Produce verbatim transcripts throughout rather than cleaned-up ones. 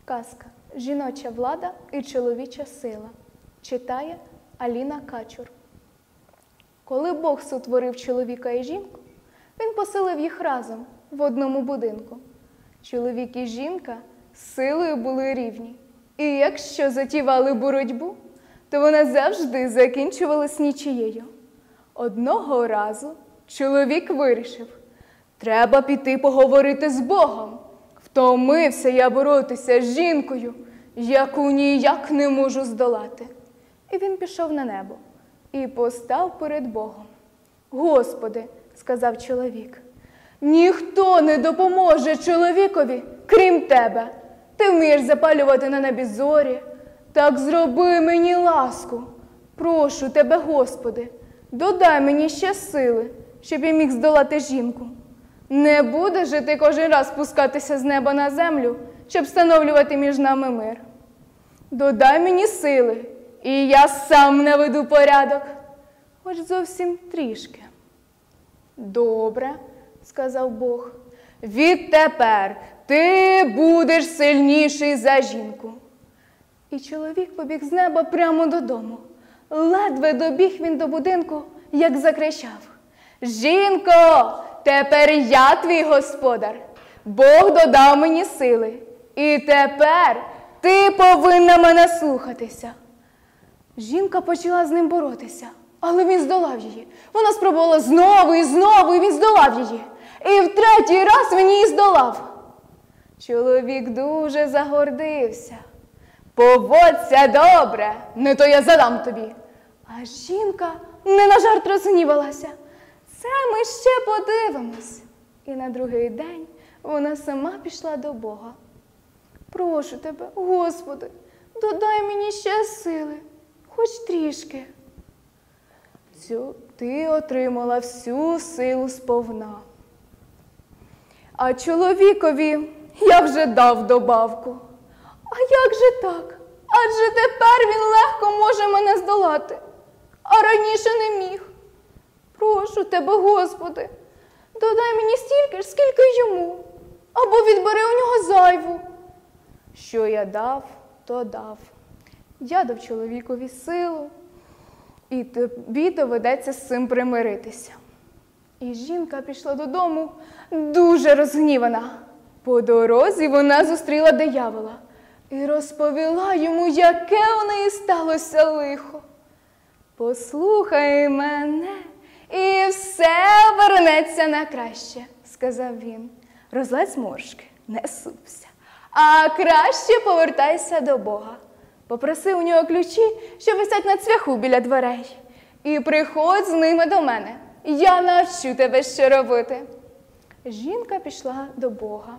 Казка «Жіноча влада і чоловіча сила» читає Аліна Качур. Коли Бог сотворив чоловіка і жінку, він поселив їх разом в одному будинку. Чоловік і жінка силою були рівні. І якщо затівали боротьбу, то вона завжди закінчувалась нічиєю. Одного разу чоловік вирішив: треба піти поговорити з Богом. Втомився я боротися з жінкою, яку ніяк не можу здолати. І він пішов на небо і постав перед Богом. «Господи, – сказав чоловік, – ніхто не допоможе чоловікові, крім тебе. Ти вмієш запалювати на небі зорі. Так зроби мені ласку. Прошу тебе, Господи, додай мені ще сили, щоб я міг здолати жінку. Не будеш же ти кожен раз спускатися з неба на землю, щоб встановлювати між нами мир. Додай мені сили, і я сам наведу порядок, хоч зовсім трішки». «Добре, – сказав Бог, – відтепер ти будеш сильніший за жінку». І чоловік побіг з неба прямо додому. Ледве добіг він до будинку, як закричав: «Жінко, тепер я твій господар. Бог додав мені сили, і тепер ти повинна мене слухатися». Жінка почала з ним боротися, але він здолав її. Вона спробувала знову і знову, і він здолав її. І в третій раз він її здолав. Чоловік дуже загордився. «Поводься добре, не то я задам тобі». А жінка не на жарт розгнівалася. «Це ми ще подивимось». І на другий день вона сама пішла до Бога. «Прошу тебе, Господи, додай мені ще сили, хоч трішки». Цю ти отримала всю силу сповна. А чоловікові я вже дав добавку. А як же так? Адже тепер він легко може мене здолати, а раніше не міг. Прошу тебе, Господи, додай мені стільки ж, скільки йому, або відбери у нього зайву». Що я дав, то дав. Я дав чоловікові силу, і тобі доведеться з цим примиритися. І жінка пішла додому дуже розгнівана. По дорозі вона зустріла диявола і розповіла йому, яке у неї сталося лихо. «Послухай мене, і все вернеться на краще», – сказав він. «Розладь зморшки, не супся, а краще повертайся до Бога. Попроси у нього ключі, що висять на цвяху біля дверей, і приходь з ними до мене. Я навчу тебе, що робити». Жінка пішла до Бога.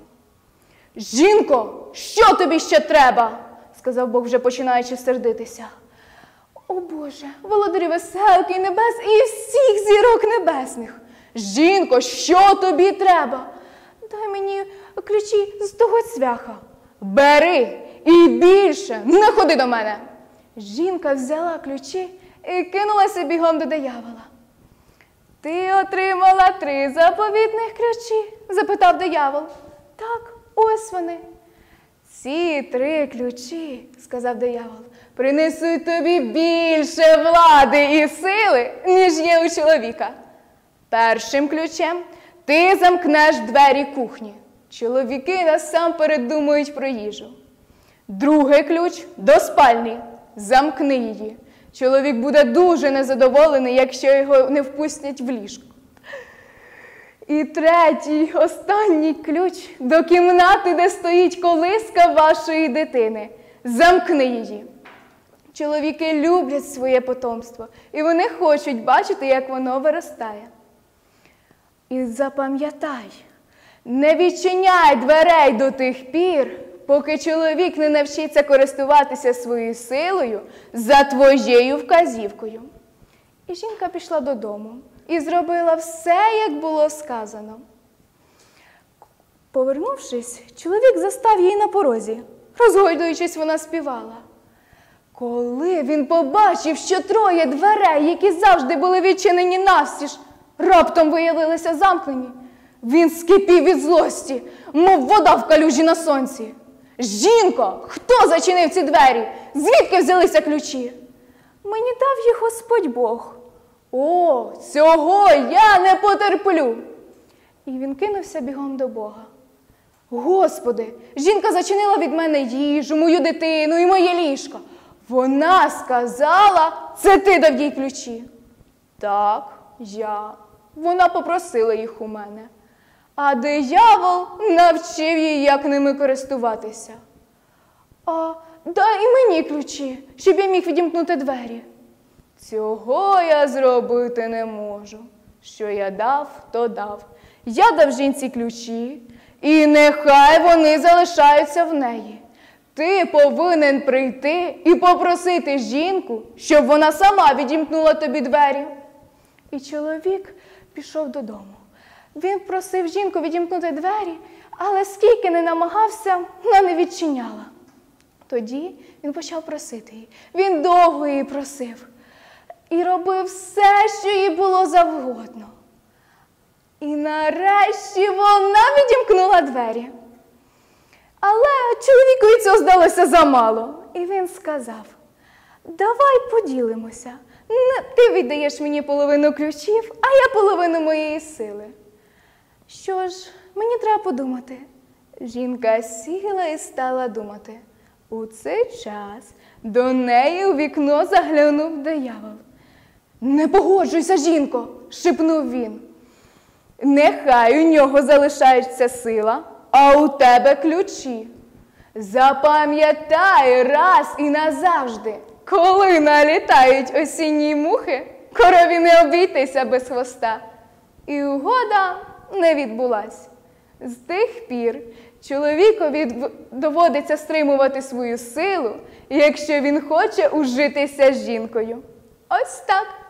«Жінко, що тобі ще треба?» – сказав Бог, вже починаючи сердитися. «О Боже, володарю веселки небес і всіх зірок небесних! Жінко, що тобі треба? Дай мені ключі з того цвяха». «Бери і більше, не ходи до мене!» Жінка взяла ключі і кинулася бігом до диявола. «Ти отримала три заповітних ключі?» – запитав диявол. «Так, ось вони». «Ці три ключі, – сказав диявол, – принесуть тобі більше влади і сили, ніж є у чоловіка. Першим ключем ти замкнеш двері кухні. Чоловіки насамперед думають про їжу. Другий ключ – до спальні. Замкни її. Чоловік буде дуже незадоволений, якщо його не впустять в ліжко. І третій, останній ключ – до кімнати, де стоїть колиска вашої дитини. Замкни її». Чоловіки люблять своє потомство, і вони хочуть бачити, як воно виростає. І запам'ятай, не відчиняй дверей до тих пір, поки чоловік не навчиться користуватися своєю силою за твоєю вказівкою. І жінка пішла додому і зробила все, як було сказано. Повернувшись, чоловік застав її на порозі. Розгойдуючись, вона співала. Коли він побачив, що троє дверей, які завжди були відчинені навстіж, раптом виявилися замкнені, він скипів від злості, мов вода в калюжі на сонці. «Жінко, хто зачинив ці двері? Звідки взялися ключі?» «Мені дав їх Господь Бог». «О, цього я не потерплю!» І він кинувся бігом до Бога. «Господи, жінка зачинила від мене їжу, мою дитину і моє ліжко. Вона сказала, це ти дав їй ключі». «Так, я. Вона попросила їх у мене. А диявол навчив її, як ними користуватися». «А дай і мені ключі, щоб я міг відімкнути двері». «Цього я зробити не можу. Що я дав, то дав. Я дав жінці ключі, і нехай вони залишаються в неї. Ти повинен прийти і попросити жінку, щоб вона сама відімкнула тобі двері». І чоловік пішов додому. Він просив жінку відімкнути двері, але скільки не намагався, вона не відчиняла. Тоді він почав просити її. Він довго її просив. І робив все, що їй було завгодно. І нарешті вона відімкнула двері. Але чоловікові цього здалося замало. І він сказав: «Давай поділимося. Ти віддаєш мені половину ключів, а я половину моєї сили». «Що ж, мені треба подумати». Жінка сіла і стала думати. У цей час до неї у вікно заглянув диявол. «Не погоджуйся, жінко!» – шепнув він. «Нехай у нього залишається сила, а у тебе ключі. Запам'ятай раз і назавжди, коли налітають осінні мухи, корові не обійтися без хвоста». І угода не відбулась. З тих пір чоловікові доводиться стримувати свою силу, якщо він хоче ужитися з жінкою. Ось так.